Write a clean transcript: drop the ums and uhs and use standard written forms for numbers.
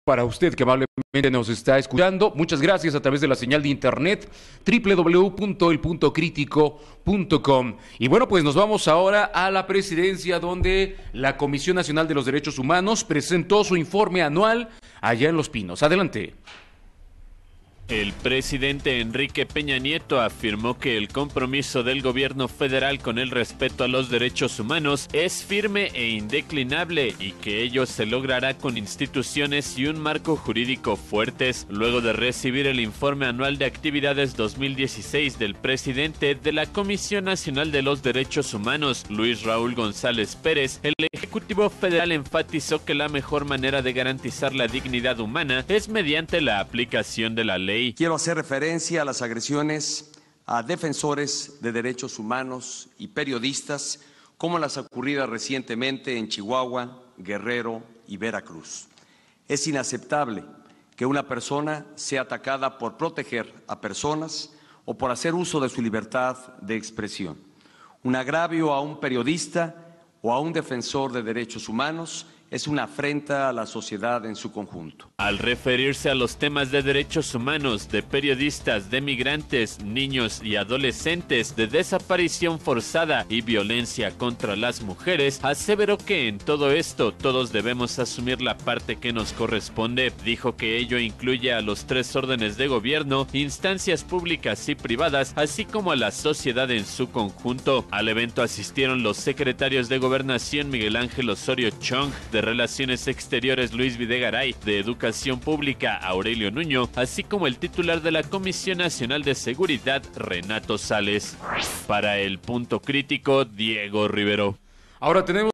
Para usted que amablemente nos está escuchando, muchas gracias a través de la señal de internet www.elpuntocritico.com. Y bueno, pues nos vamos ahora a la presidencia, donde la Comisión Nacional de los Derechos Humanos presentó su informe anual allá en Los Pinos. Adelante. El presidente Enrique Peña Nieto afirmó que el compromiso del gobierno federal con el respeto a los derechos humanos es firme e indeclinable y que ello se logrará con instituciones y un marco jurídico fuertes. Luego de recibir el informe anual de actividades 2016 del presidente de la Comisión Nacional de los Derechos Humanos, Luis Raúl González Pérez, el Ejecutivo Federal enfatizó que la mejor manera de garantizar la dignidad humana es mediante la aplicación de la ley. Quiero hacer referencia a las agresiones a defensores de derechos humanos y periodistas, como las ocurridas recientemente en Chihuahua, Guerrero y Veracruz. Es inaceptable que una persona sea atacada por proteger a personas o por hacer uso de su libertad de expresión. Un agravio a un periodista o a un defensor de derechos humanos es una afrenta a la sociedad en su conjunto. Al referirse a los temas de derechos humanos, de periodistas, de migrantes, niños y adolescentes, de desaparición forzada y violencia contra las mujeres, aseveró que en todo esto todos debemos asumir la parte que nos corresponde. Dijo que ello incluye a los 3 órdenes de gobierno, instancias públicas y privadas, así como a la sociedad en su conjunto. Al evento asistieron los secretarios de Gobernación Miguel Ángel Osorio Chong, de Relaciones Exteriores Luis Videgaray, de Educación Pública Aurelio Nuño, así como el titular de la Comisión Nacional de Seguridad Renato Sales. Para El Punto Crítico, Diego Rivero. Ahora tenemos